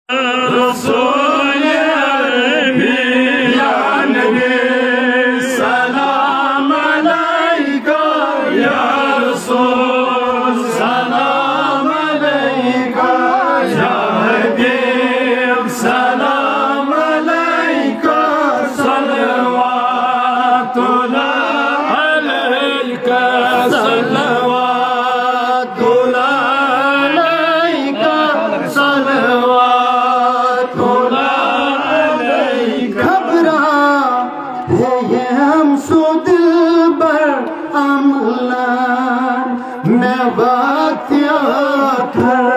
رسول عربی یا نبی سلام علیکہ یا رسول سلام علیکہ یا حبیب سلام علیکہ صلوات اللہ علیکہ صلوات اللہ علیکہ صلوات اللہ علیکہ گھبرا ہے یہ ہم سو دل بر عملان میں وقت آتھر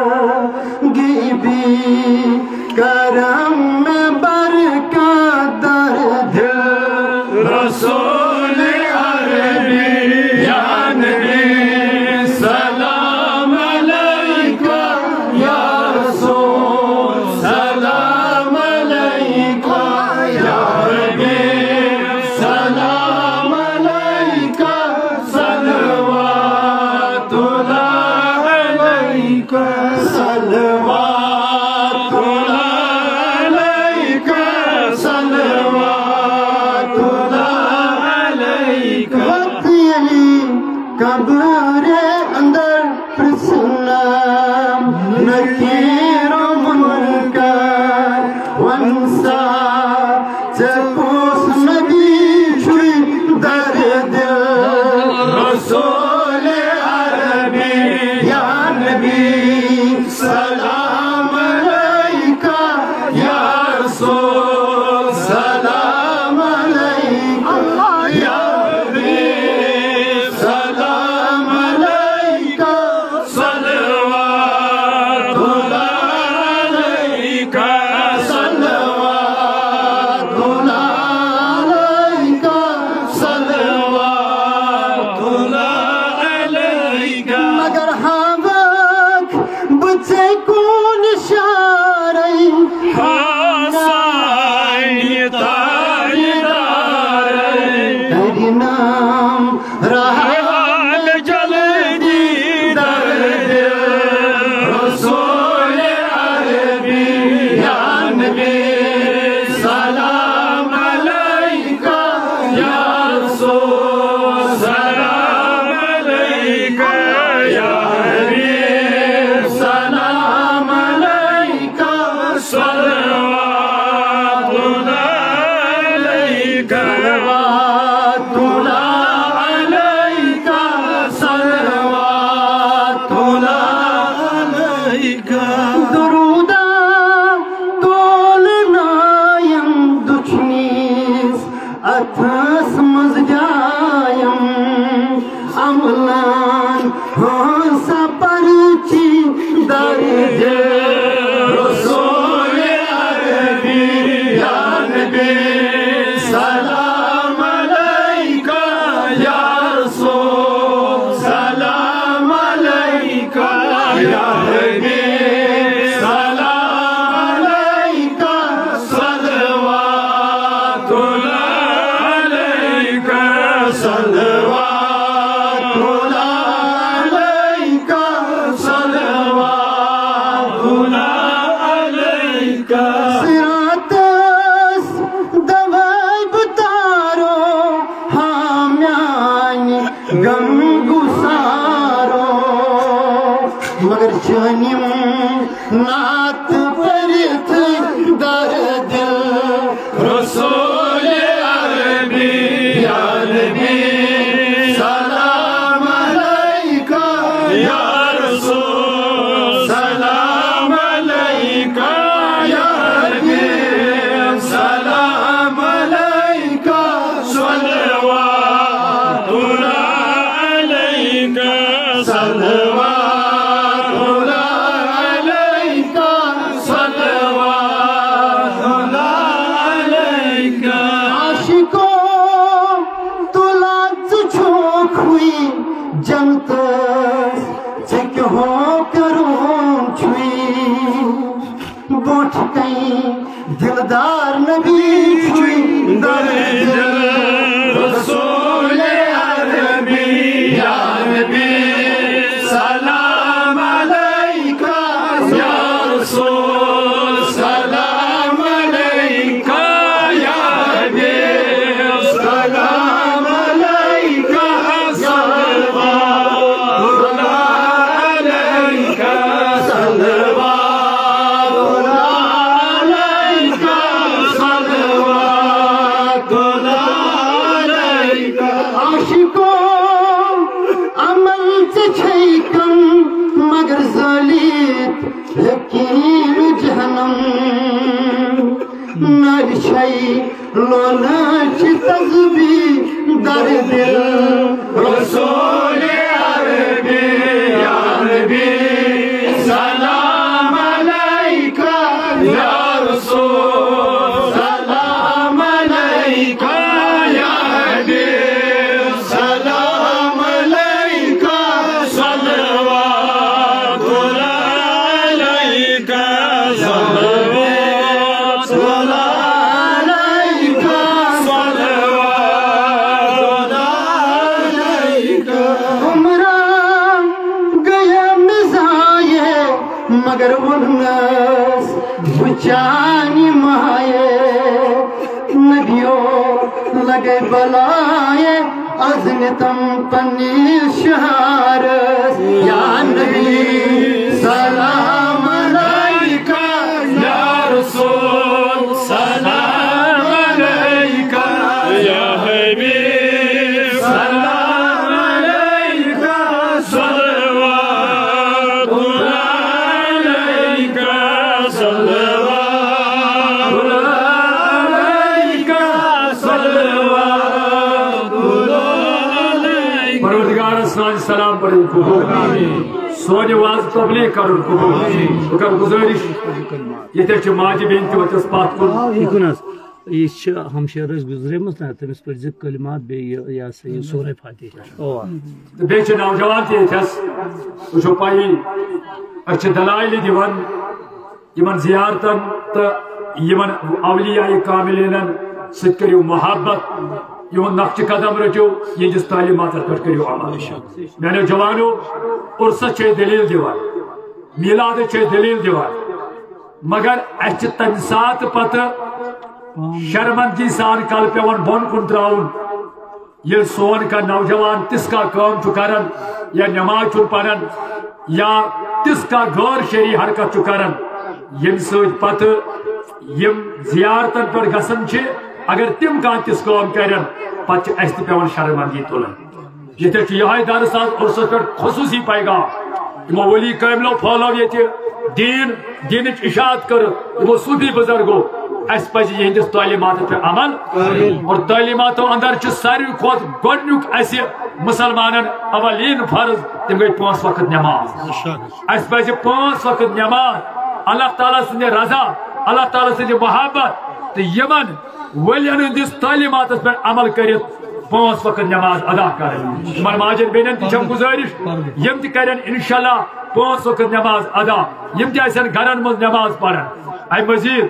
گیبی کرم میں برکت در دل رسول عربی یا نبی سلام علیکہ یا رسول سلام علیکہ یا حبیب سلام علیکہ صلوات اللہ علیکہ صلوات اللہ علیکہ صلوات اللہ علیکہ وقت علی قبر اندر پرسنام نکیر و منکر ونسا چپوس نبی شوی در دل رسول عربی یا نبی سلام علیکہ یا رسول سلام علیکہ یا حبیب سلام علیکہ صلوات اللہ علیکہ صلوات اللہ علیکہ صلوات اللہ علیکہ مگر ہاں وقت بچے کون شارئی حسین تاجدار تیری نام رہا حال جلدی در دل رسول عربی یا نبی سلام علیکہ یا رسول سلام علیکہ یا حبیب سلام علیکہ صلوات اللہ علیکہ صلوات اللہ علیکہ صلوات اللہ علیکہ درودہ تولنایم دچنیز اتھس مزجایم عملان ہونسا پرچی در دل رسول عربی یا نبی سلام علیکہ یا رسول سلام علیکہ یا حبیب سلام علیکہ صلوات اللہ علیکہ صلوات اللہ علیکہ صلوات اللہ علیکہ سراتس دوائی بتارو حامیانی غم گسارو مگر جانیم نات پرت در دل رسول عربی یا نبی سلام علیکہ یا رسول سلام علیکہ یا حبیب سلام علیکہ صلوات اللہ علیکہ صلوات اللہ علیکہ صلوات اللہ علیکہ عاشقو تلات چھوک ہوئی جنتس چک ہو کروں چھوئی بوٹھ کئی دلدار نبی چھوئی در دل رسول عربی یا نبی سلام علیکہ یا رسول सनम नरशई लोलच तज़बी दर दिल रसूल अरबी या नबी सलाम अलैका या रसूल सलाम अलैका या हबीब सलाम अलैका सल्लल्लाहु अलैका मगर उन्नस बुचानी माये नबियो लगे बलाए अज़न तम पन्नी शहारस या नबी सलाम अलैका या रसूल सलाम अलैका या हबीब सलाम अलैका सल्लल्लाहु अलैका सल्लल्लाहु अलैका सल्लल्लाहु अलैका परवरदिगार साज सलाम पढ़ो कबूल सोने वाज तबलीग करो कबूल कर गुजारिश ये ते माज बेन ते वतस पात को इकुनस ये हमशेरस गुजरेमस ना तमिस पर जिक कलिमात बे या से सूरह फातिहा ओ बे छ नौजवान ते थस उछो पाई अच्छ दलाइल दिवन यमन जियारतन त यमन औलिया कामिलिनन सित करियो मोहब्बत यो नक्श कदम रचो ये जिस तालीमात पर करियो अमल मैंने जवानो उर्स छे दलील दिवान मिलाद छे दलील दिवान मगर अच्छ तम साथ पत शर्मंदगी सान कल पेवन बोन कुन त्राउन ये सोन का नौजवान तिसका काम छु करन या नमाज छु पढ़न या तिसका गैर शरी हरकत छु करन यम सत पत यम जियारतन पर गसन छे अगर तिम का तिस काम करन पत अस पेवन शर्मंदगी तुलन ये यह दरस उर्स पे खसूसी पैगाम इमो वली कामिलो फॉलो ये दीन इशात कर इमो सूफी बुजुर्गो अस पज यहंदिस तालीमात पे अमल और तालीमातों अंदर सारे खुद गोडनुक अस मुसलमानन अवलीन फर्ज तम गई 5 वक्त नमाज अस पज 5 वक्त नमाज अल्लाह ताला सद रजा अल्लाह ताला सद मोहब्बत तो यमन वलियन हंदिस तालीमात पे अमल कर 5 वक्त नमाज अदा कर माजन बेनन तम गुजारिश यम तन इंशाल्लाह 5 वक्त नमाज अदा यम तन घरन मज नमाज पढ़न अ मजीद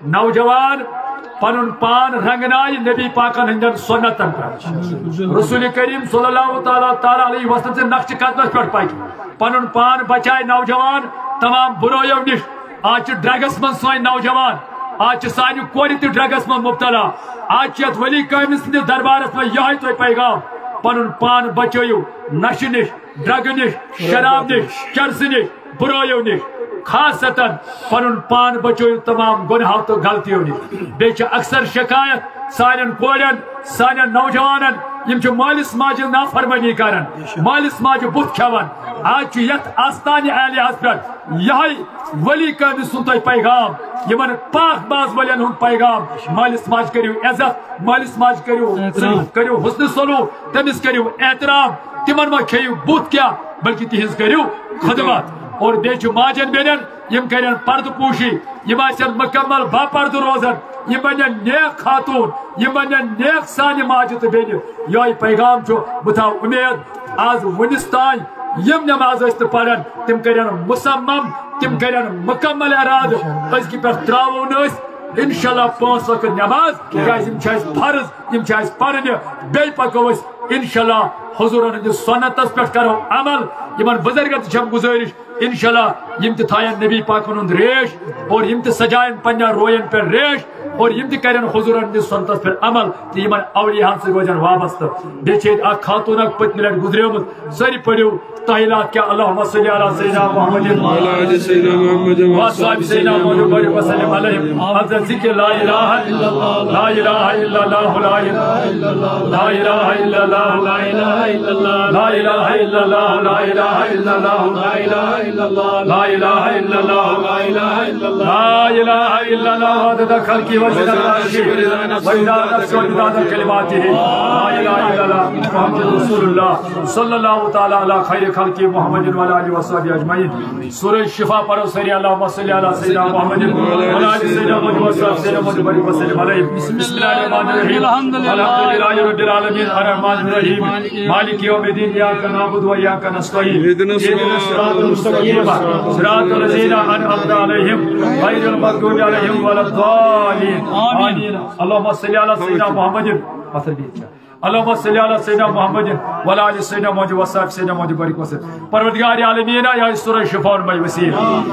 नौजवान पनुन पान रंगनाय नबी पाकन हंदन सुन्नतन पर रसूल करीम सल्लल्लाहु ताला अलैहि वसल्लम से नक्श कदमस पर पाई पनुन पान बचाए नौजवान तमाम बुराइयों निश आज ड्रग्स मन सोय नौजवान आज सानि कोर ते ड्रग्स मन मुब्तला आज वली कामिल सिंह दरबारस में यह तो पैगाम पनुन पान बचायो नश निश ड्रग निश शराब निश चर्स निश बुराइयों निश खासतन पनुन पान बचो तमाम गुनाहों तो गलतियों निश बे अक्सर शिकायत सानन कोरन सानन नौजवानन यम मालिस माज नाफरमानी करन मालिस माज बुत खेवन आज यथ आस्तान आलिया पे यह वली कामिल सुन पैगाम यमन पाक बाज वलियन हुन पैगाम मालिस माज करियो इज्जत मालिस माज करियो हुस्न सलूक तमिस करियो एहतराम तिमन मा खेयु बुत क्या बल्कि तिहिंस करियो खदमत और बेच माजन बेनन यम करन पर्द पोशी यम आसन मुकम्मल बापर्द रोजन यम बनन नेक खातून यम बनन नेक सानि माज तो बेन यही पैगाम छो बुथा उम्मीद आज वनिस्तान यम नमाज अस्त पढ़न तिम करन मुसम्मम तिम करन मुकम्मल इराद अजकि पर त्रावो नस इंशाल्लाह 5 वक्त नमाज यम फर्ज यम पढ़न बे पको इंशाल्लाह हुजूरन सुन्नतस पे करो अमल यमन बुजुर्गन छम गुजारिश इंशाल्लाह यम थायन नबी पाकन रेश और यम सजायन पन्ना रोयन पर रेश और यम करन हुजूरन सुन्नतस पे अमल तो यमन औलिया से रोजन वाबस्त बेचे आ खातून पत्म लट गुजरेमुत सारी पढ़ो तहिलात क्या अल्लाहुम्मा सल्ली अला सय्यिदना मुहम्मद व अला सय्यिदना मुहम्मद व अस्हाबि सय्यिदना मुहम्मद व सल्लम अलैहि अफज़ल ज़िक्र ला इलाहा इल्लल्लाह ला इलाहा इल्लल्लाह ला इलाहा इल्लल्लाह ला इलाहा इल्लल्लाह ला इलाहा इल्लल्लाह ला इलाहा इल्लल्लाह ला इलाहा इल्लल्लाह ला इलाहा इल्लल्लाह ला इलाहा इल्लल्लाह ला इलाहा इल्लल्लाह ला إله إلا الله عدد خلقه وزنة عرشه ومداد نفسه ومداد كلماته لا إله إلا الله محمد رسول الله صلى الله تعالى على خير خلقه محمد وعلى آله وصحبه أجمعين. سورة الشفاء پڑھو سری اللهم صل على سيدنا محمد وعلى آل سيدنا محمد وصحبه سيدنا محمد وسلم عليه. بسم الله الرحمن الرحيم الحمد لله رب العالمين الرحمن الرحيم مالك يوم الدين إياك نعبد وإياك نستعين اهدنا الصراط المستقيم صراط الذين أنعمت عليهم غير المغضوب عليهم ولا الضالين آمين. اللهم صل على سيدنا محمد اللهم صل على سيدنا محمد وعلى آل سيدنا محمد وصحبه سيدنا محمد بارك وسلم. پروردگار عالمین یا سورہ شفاء میں وسیع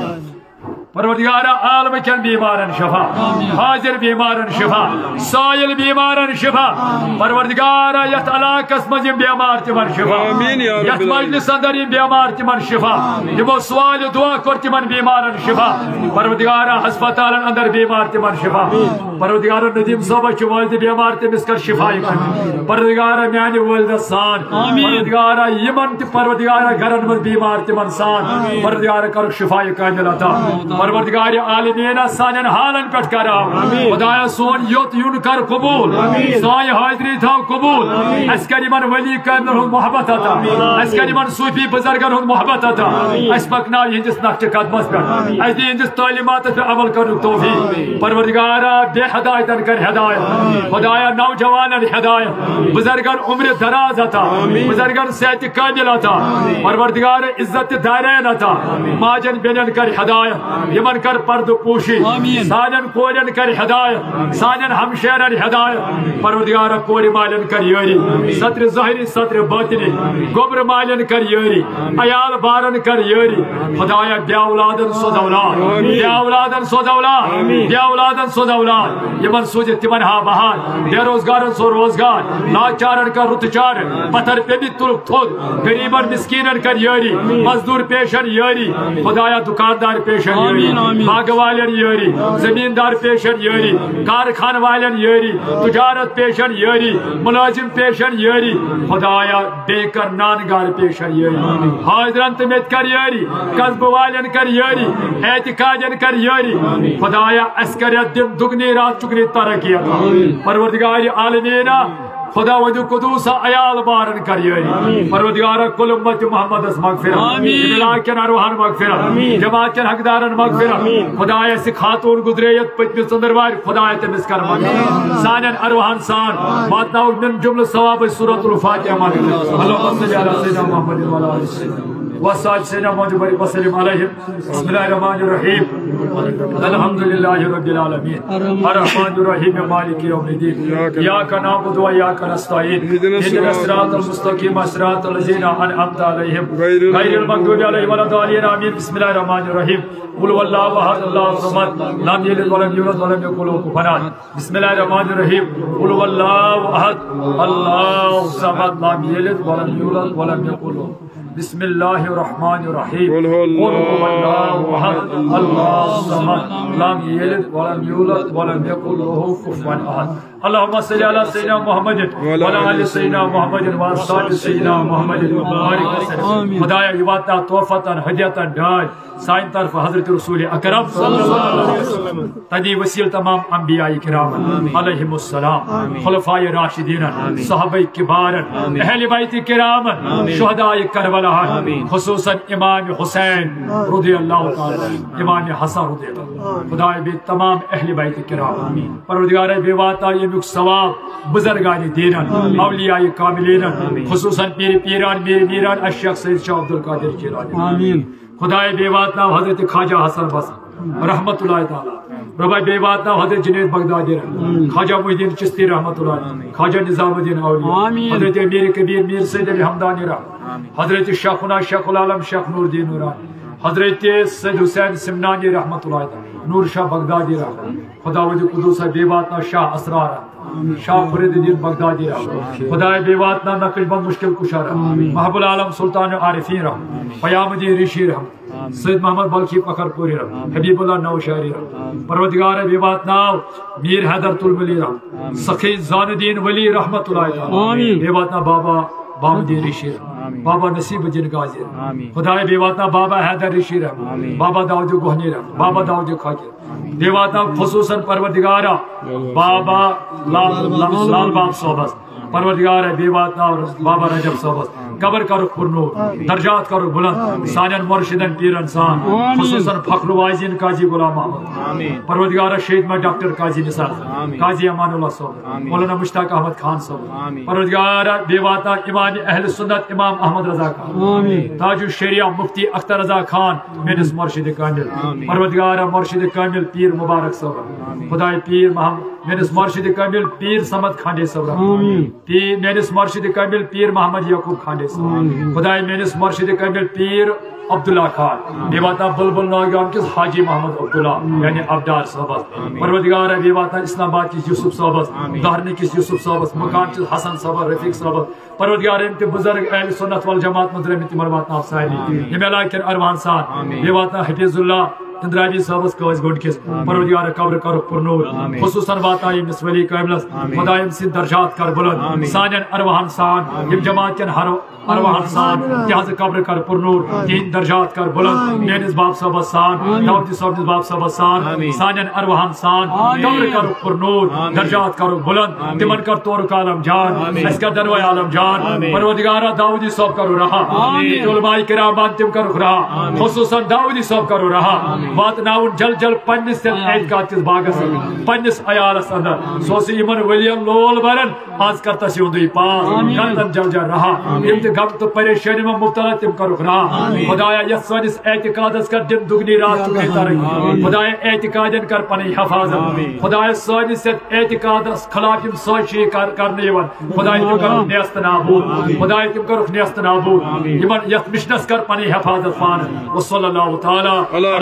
پروردگار عالم کن بیمارن شفا حاضر بیمارن شفا سائل بیمارن شفا پروردگار یت علاقس مز بیمار تمن شفا یت مجلس اندر بیمار تمن شفا یمو سوال دعا کر تمن بیمارن شفا پروردگار ہسپتال اندر بیمار تمن شفا پروردگار ندیم صاحب والد بیمار تمس کر شفا پروردگار میانہ والد سان پروردگار یمن پروردگار گھرن مز بیمار تمن سان پروردگار کر شفا کامل عطا پروردگار عالمین سانن حالن پٹ کرا خدایا سون یوت یون کر قبول سان حاضری تھا قبول اس کری من ولی کامل محبت عطا اس کری من صوفی بزرگن محبت عطا اس پکنا ہندس نقش قدمس پہ اس دی ہندس تعلیمات پہ عمل کرن توفیق پروردگار بے ہدایتن کر ہدایت خدایا نوجوانن ہدایت بزرگن عمر دراز عطا بزرگن صحت کامل عطا پروردگار عزت دارین عطا ماجن بینن کر ہدایت یمن کر پرد پوشی سانن کورن کر ہدایت سانن ہمشیرن ہدایت پروردگار کوری مالن کر یوری ستر ظاہری ستر باطنی گبر مالن کر یوری عیال بارن کر یوری خدایا بیا اولادن سود اولاد بیا اولادن سود اولاد بیا اولادن سود اولاد یمن سوج تمن ہا بہار بے روزگارن سو روزگار لاچارن کر رت چار پتھر پہ بھی ترک تھود غریبن مسکینن کر یوری مزدور پیشن یوری خدایا دکاندار پیشن یوری باغ والن یوری زمیندار پیشن یوری کارخان والن یوری تجارت پیشن یوری ملازم پیشن یوری خدایا بے کر نانگار پیشن یوری حاضرن تمت کر یوری قصب والن کر یوری اعتقادن کر یوری خدایا اسکریت دم دگنی رات چگنی ترقی عطا پروردگار عالمین خدا وجو قدوس عیال بارن کر یوری پروردگار کل امت محمد اس مغفرت ملاکن اروحان مغفرت جماعتن حقدارن مغفرت خدایا سے خاتون گزریت پتمی سندروار خدایا تمس کر مغفرت سانن اروحان سان ماتناو من جمل ثواب سورۃ الفاتحہ مغفرت اللهم صل علی سیدنا محمد وعلی آل سیدنا وصال سيدنا محمد وسلم عليه. بسم الله الرحمن الرحيم الحمد لله رب العالمين الرحمن الرحيم مالك يوم الدين إياك نعبد وإياك نستعين اهدنا الصراط المستقيم صراط الذين أنعمت عليهم غير المغضوب عليهم ولا الضالين آمين. بسم الله الرحمن الرحيم قل هو الله أحد الله الصمد لم يلد ولم يولد ولم يكن له كفوا أحد. بسم الله الرحمن الرحيم قل هو الله أحد الله الصمد لم يلد ولم يولد ولم يكن له. بسم الله الرحمن الرحيم قل هو الله احد الله الصمد لم يلد ولم يولد ولم يكن له كفوا احد. اللهم صل على سيدنا محمد وعلى ال سيدنا محمد وعلى سيدنا محمد وبارك وسلم. خدایا یواتا توفتن ہدیتن ڈھائی سائن طرف حضرت رسول اکرم صلی اللہ علیہ وسلم تدی وسیل تمام انبیاء کرام علیہم السلام خلفاء راشدین صحابہ کبار اہل بیت کرام شہداء کربلا خصوصا امام حسین رضی اللہ تعالی امام حسن رضی اللہ خدایا بھی تمام اہل بیت کرام پروردگار بے واتا یہ ثواب بزرگان دینن اولیاء کاملین خصوصا پیر پیران میرے میران الشیخ سید شاہ عبد القادر جیلانی آمین. خدای بے وات نام حضرت خواجہ حسن بصری رحمت اللہ تعالی ربا بے وات نام حضرت جنید بغدادی خواجہ محی الدین چشتی رحمت اللہ خواجہ نظام الدین اولیاء حضرت امیر کبیر میر سید علی حمدانی حضرت شیخنا شیخ العالم شیخ نور الدین نورانی حضرت سید حسین سمنانی رحمت اللہ تعالی نور شاہ بغدادی خدا وجہ قدوس بے وات نام شاہ اسرار شاہ فرید الدین بغدادی خدا بے وات نام نقل بند مشکل کشار محب العالم سلطان عارفین پیام الدین ریشی سید محمد بلخی فخر پوری حبیب اللہ نوشہری پروردگار بے وات نام میر حیدر تلملی سخی زان الدین ولی رحمت اللہ تعالی بے وات نام بابا بام الدین ریشی بابا نصیب الدین غازی خدایا بے واتنا بابا حیدر رشی رحمت بابا داؤد گوہنی رحمت بابا داؤد خاکر بے واتنا خصوصاً پروردگارہ بابا لال باب صوبس پروردگار بے واتنا بابا رجب صوبس قبر کرو پرنور درجات کرو بلند سانن مرشدن پیرن سان خصوصاً فخر وائزین قاضی غلام محمد پروردگار شہید میں ڈاکٹر قاضی نثار قاضی امان اللہ صاحب مولانا مشتاق احمد خان صاحب پروردگار بے واتنا امام اہل سنت امام احمد رضا خان تاج الشریعہ مفتی اختر رضا خان میرس مرشد کامل پروردگار مرشد کامل پیر مبارک صاحب خدائے پیر محمد میرس مرشد کامل پیر سمد کھانڈے صاحب میرس مرشد کامل پیر محمد یعقوب کھانڈے خدائے میرس مرشد کامل پیر عبداللہ خان بے واتنا بلبل ناگان کس حاجی محمد عبداللہ یعنی عبدار صاحبس پروردگار بے واتنا اسلام آباد کس یوسف صاحبس دہرنی کس یوسف صاحبس مکان کس حسن صاحب رفیق صاحبس پروردگار انت بزرگ اہل سنت والجماعت مدرمت مرماتنا افسائلی یہ علاقہ اروان سان بے واتنا حفیظ اللہ اندرابی صاحبس قوز گنڈ کس پروردگار قبر کرو پرنور خصوصاً واتنا امس ولی قابلس خدا ام سن درجات کر بلند سانن ارواحن سان یم جماعت کن ہر ارواحن سان تہذ قبر کر پرنور تہند درجات کر بلند میانس باپ صاحبس سان داؤد صاحب باپ صاحبس سان سانن ارواحن سان قبر کرو پرنور درجات کرو بلند تمن کر تورک عالم جان اس کا دروائے عالم جان پروردگار داؤدی صاحب کرو رہا علماء کرام تم کرو رہا خصوصاً داؤدی صاحب کرو رہا واتناؤن جل جل پنس اعتقاد کس باغس پنس عیالس اندر سوسی یمن ولیم لول برن آج کرتا سی اندوی پاس کندن جل جل رہا ام غم تو پریشانی میں مبتلا تم کرو رہا خدایا یس سنس اعتقادس کر دن دگنی رات چکی ترقی خدایا اعتقادن کر پنی حفاظت خدایا سنس اعتقادس خلاف یم سوچی کرنے ون خدایا تم کرو نیست نابود خدایا تم کرو نیست نابود یمن یس مشنس کر پنی حفاظت پان وصلی اللہ تعالی